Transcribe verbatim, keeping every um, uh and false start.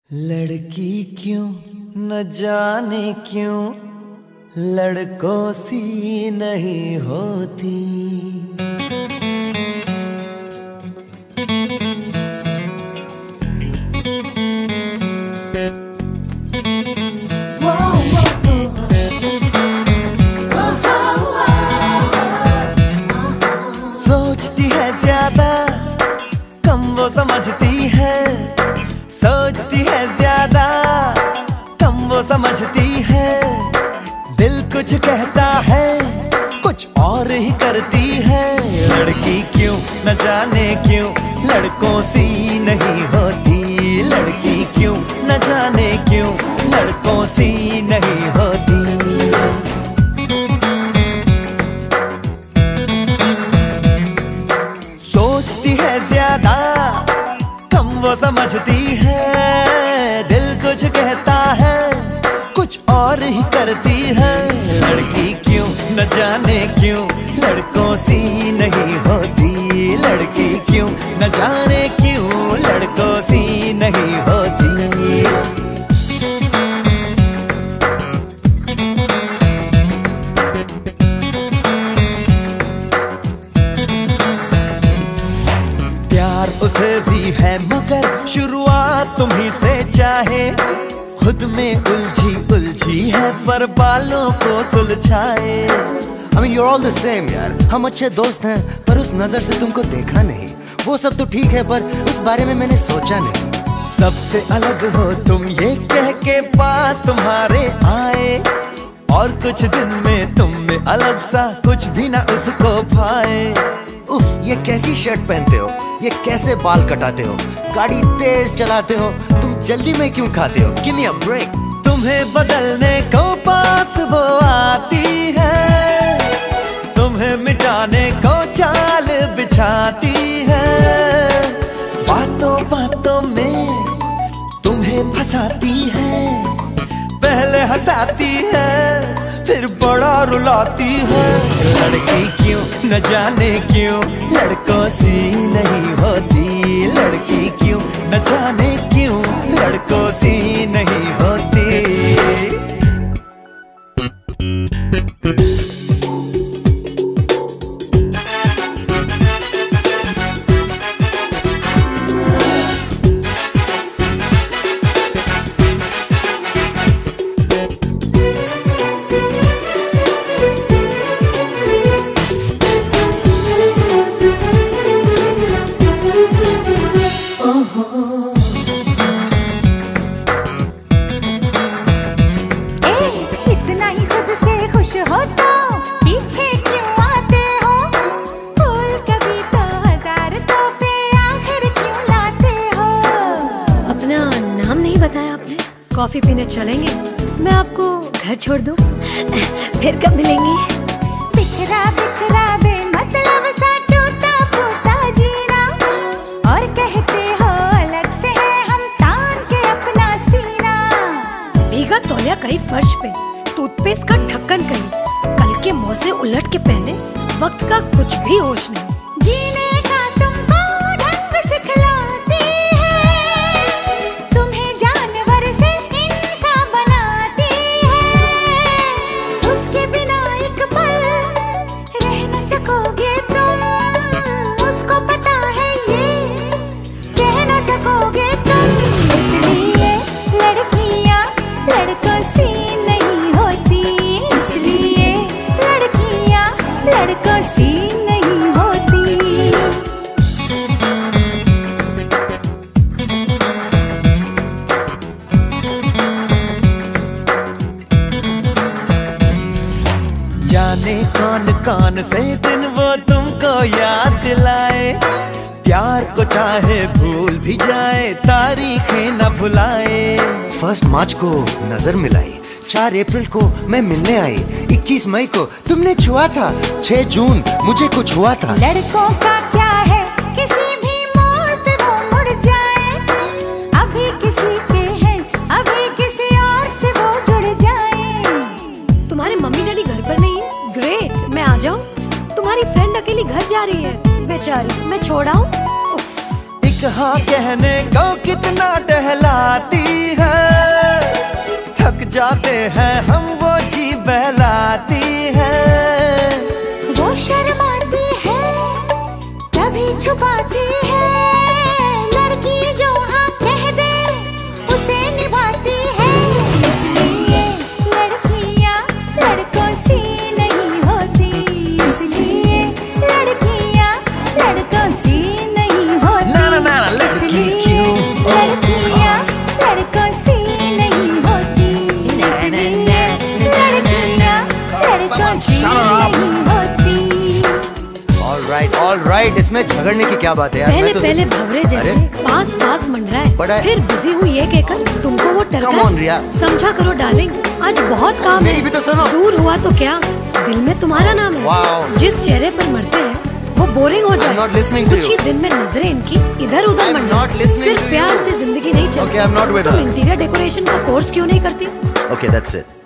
लड़की क्यों न जाने क्यों लड़कों सी नहीं होती। सोचती है ज्यादा कम वो समझती है, सोचती है ज्यादा कम वो समझती है। दिल कुछ कहता है कुछ और ही करती है। लड़की क्यों न जाने क्यों लड़कों सी नहीं होती। लड़की क्यों न जाने क्यों लड़कों सी नहीं होती। सोचती है ज्यादा कम वो समझती है। दिल कुछ कहता है कुछ और ही करती है। लड़की क्यों न जाने क्यों लड़कों सी नहीं होती। लड़की क्यों न जाने क्यों लड़कों सी नहीं होती। प्यार उसे भी है मगर शुरुआत तुम्ही से चाहे। खुद में उलझी उलझी है पर बालों को सुलझाए। I mean, you're all the same यार। हम अच्छे दोस्त हैं पर उस नजर से तुमको देखा नहीं। वो सब तो ठीक है पर उस बारे में मैंने सोचा नहीं। सबसे अलग हो तुम ये कह के पास तुम्हारे आए और कुछ दिन में तुम में अलग सा कुछ भी ना उसको भाए। उफ, ये कैसी शर्ट पहनते हो, ये कैसे बाल कटाते हो, गाड़ी तेज चलाते हो, तुम जल्दी में क्यों खाते हो? Give me a break। तुम्हें बदलने को पास वो आती है, तुम्हें मिटाने को चाल बिछाती है। बातों बातों में तुम्हें फंसाती है। पहले हंसाती है फिर बड़ा रुलाती है। लड़की क्यों न जाने क्यों लड़कों सी नहीं होती। लड़की क्यों न जाने क्यों लड़कों सी नहीं होती। कॉफी पीने चलेंगे? मैं आपको घर छोड़ दूं? फिर कब मिलेंगे? बिखरा बिखरा बेमतलब सा टूटा फूटा जीना और कहते हो अलग से है हम तान के अपना सीना। भीगा तौलिया कहीं फर्श पे, टूथपेस्ट का ढक्कन कहीं, कल के मौजे उलट के पहने, वक्त का कुछ भी होश नहीं। जीने का तुमको ढंग सिखलाती है, तुम्हें जानवर से इंसान बनाती है। उसके बिना एक पल रह न सकोगे तुम, उसको पता है ये कह न सकोगे तुम। इसलिए लड़कियां लड़कों सी नहीं होती। इसलिए लड़कियां लड़कों सी नहीं होती। जाने कौन कौन से दिन वो तुमको याद दिलाए। प्यार को चाहे भूल भी जाए तारीखें न भुलाए। फर्स्ट मार्च को नजर मिलाई, चार अप्रैल को मैं मिलने आई, इक्कीस मई को तुमने छुआ था, छह जून मुझे कुछ हुआ था। लड़कों का क्या है किसी भी मोड़ पे वो मुड़ जाए। अभी किसी के हैं अभी किसी और से वो जुड़ जाए। तुम्हारे मम्मी डैडी घर पर नहीं है? ग्रेट, मैं आ जाऊं? तुम्हारी फ्रेंड अकेली घर जा रही है, बेचारी मैं छोड़ आऊं? एक हाँ कहने को कितना कितना टहलाती है, थक जाते हैं हम वो जी बहलाती है। वो शर्माती है कभी छुपाती है, लड़की जो हाँ कह दे उसे निभाती है। इसलिए लड़कियाँ लड़कों सी नहीं होती, इसलिए लड़कियाँ लड़कों सी नहीं होती। ना ना ना लड़की क्यों, लड़कियाँ लड़कों सी नहीं होती, इसलिए लड़कियाँ लड़कों सी नहीं होती। ऑलराइट ऑलराइट, इसमें झगड़ने की क्या बात है यार। पहले मैं तो पहले भवरे जैसे अरे? पास पास मंडराए, बड़ा है। फिर बिजी हूँ ये कहकर तुमको वो टरका। Come on, रिया। समझा करो डार्लिंग, आज बहुत काम मेरी है। भी तो सुनो। दूर हुआ तो क्या, दिल में तुम्हारा नाम है। Wow. जिस चेहरे पर मरते हैं वो बोरिंग हो जाए। not listening to कुछ you. ही दिन में नजरें इनकी इधर उधर I'm मंडराए। not listening सिर्फ to प्यार you. से जिंदगी नहीं चलती। Okay, I'm not with तुम her. इंटीरियर डेकोरेशन का कोर्स क्यों नहीं करती? Okay that's it.